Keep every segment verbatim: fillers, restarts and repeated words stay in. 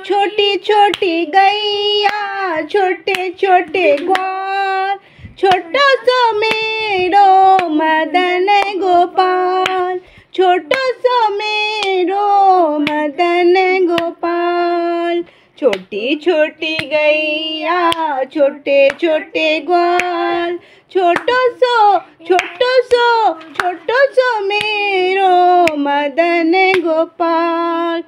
छोटी छोटी गैया छोटे छोटे ग्वाल, छोटा सा मेरो मदन गोपाल, छोटा सा मेरो मदन गोपाल। छोटी छोटी गैया छोटे छोटे ग्वाल, छोटो सो छोटो सो छोटो सो मेरो मदन गोपाल।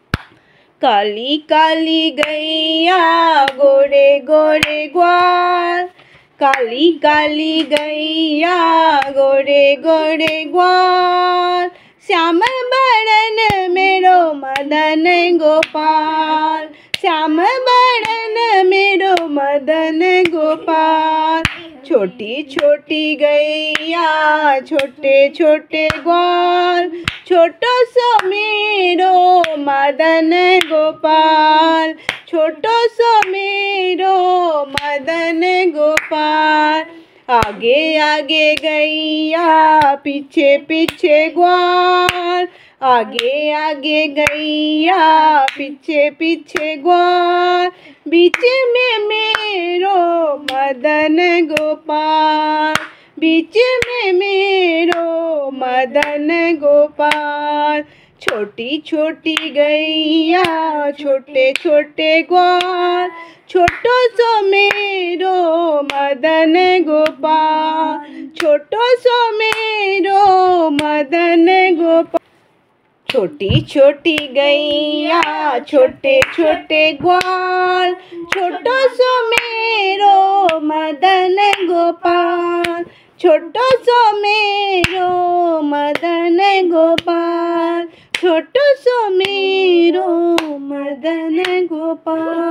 काली काली गैया गोरे गोरे ग्वाल, काली काली गैया गोरे गोरे ग्वाल। श्याम बरन मेरो मदन गोपाल, श्याम बरन मेरो मदन गोपाल। छोटी छोटी गैया छोटे छोटे ग्वाल, छोटो सो मेरो मदन गोपाल, छोटो सो मेरो मदन गोपाल। आगे आगे गैया पीछे पीछे ग्वाल, आगे आगे गैया पीछे पीछे ग्वाल। बीच में मेरो मदन गोपाल, बीच में मेरो मदन गोपाल। छोटी छोटी गैया छोटे छोटे ग्वाल, छोटो सो मेरो मदन गोपाल, छोटो सो मेरो मदन गोपाल। छोटी छोटी गैया छोटे छोटे ग्वाल, छोटो सो मेरो मदन गोपाल, छोटो सो मेरो मदन गोपाल, छोटो सो मेरो मदन गोपाल।